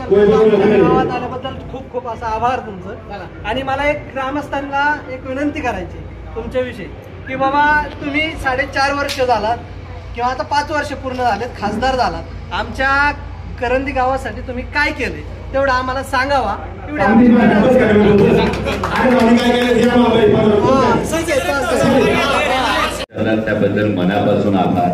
गावात आल्याबद्दल खूप खूप असा आभार तुमचं. आणि मला एक ग्रामस्थांना एक विनंती करायची तुमच्याविषयी की बाबा तुम्ही 4.5 वर्ष झालात किंवा आता 5 वर्ष पूर्ण झालेत, खासदार झालात. आमच्या करंदी गावासाठी तुम्ही काय केले तेवढं आम्हाला सांगावा. त्याबद्दल मनापासून आभार.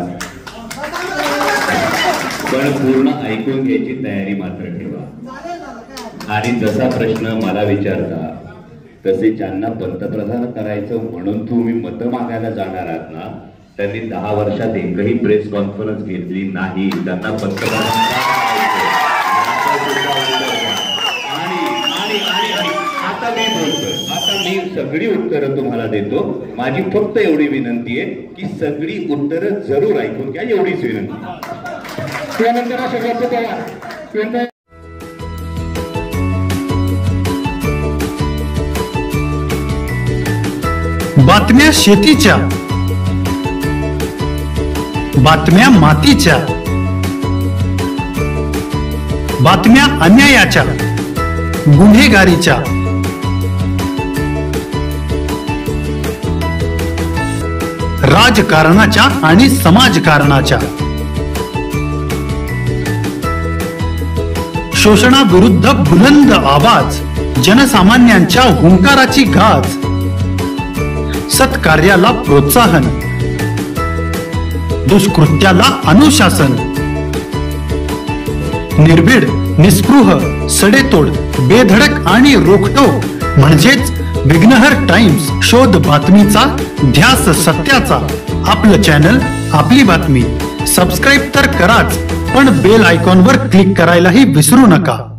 पण पूर्ण ऐकून घ्यायची तयारी मात्र ठेवा. आणि जसा प्रश्न मला विचारता तसे ज्यांना पंतप्रधान करायचं म्हणून तुम्ही मतं मागायला जाणार आहात ना, त्यांनी 10 वर्षात एकही प्रेस कॉन्फरन्स घेतली नाही. त्यांना पंतप्रधान आता मी बोलतोय, आता मी सगळी उत्तरं तुम्हाला देतो. माझी फक्त एवढी विनंती आहे की सगळी उत्तरं जरूर ऐकून घ्या, एवढीच विनंती. त्यानंतर बातम्या शेतीच्या, बातम्या मातीच्या, बातम्या अन्यायाच्या, गुन्हेगारीच्या, राजकारणाच्या आणि समाजकारणाच्या, शोषणाविरुद्ध बुलंद आवाज, जनसामान्यांच्या हुंकाराची गाज, सत्कार्याला प्रोत्साहन, दुष्कृत्याला अनुशासन, निर्भीड, निस्पृह, सडेतोड, बेधडक आणि रोखटोक म्हणजेच विघ्नहर टाइम्स. शोध बातमीचा, ध्यास सत्याचा. आपलं चॅनल, आपली बातमी. सबस्क्राईब तर कराच, पण बेल आयकॉनवर क्लिक करायलाही विसरू नका.